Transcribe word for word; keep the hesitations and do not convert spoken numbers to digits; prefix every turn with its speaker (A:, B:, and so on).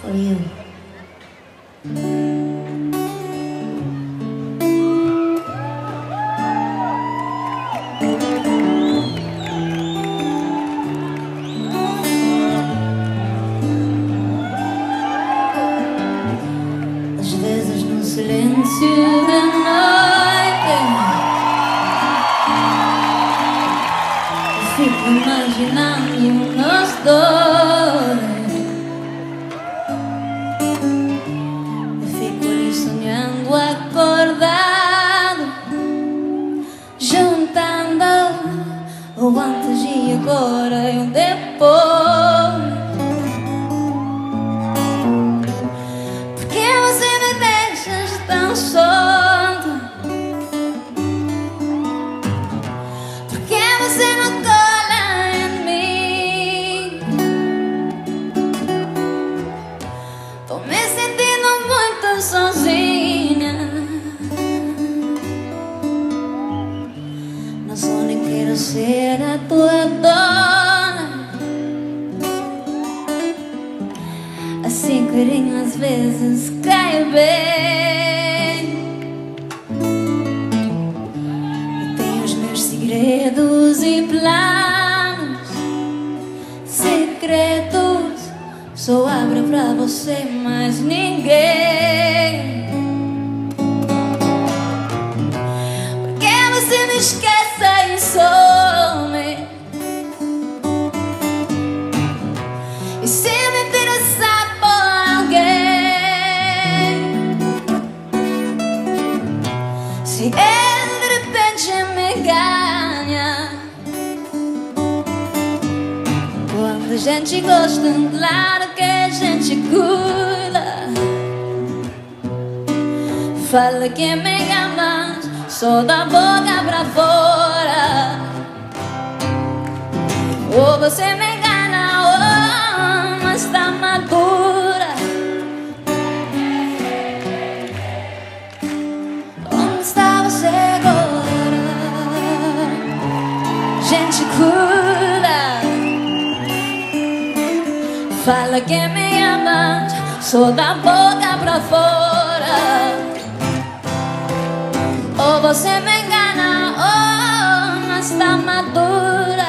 A: For you. Às vezes no silêncio da noite eu fico imaginando nós dois. Sonhando acordado, juntando o antes e agora e o depois. Porque você me deixas tão solto? Porque você não cola em mim? Tô me sentindo muito sozinha. Não só nem quero ser a tua dona. Assim carinho às vezes cai bem. Eu tenho os meus segredos e planos secretos. Só abro pra você, mais ninguém. Porque você me esquece e some. E se me interessar por alguém, se ele de repente me ganha, quando a gente gosta, claro que a gente cuida. Fala que me amas, só da boca pra fora. Ou você me engana, ou mas tá madura. Onde está você agora? Gente cuida. Fala que me amas, só da boca pra fora. Ou você me engana, ou mas tá madura.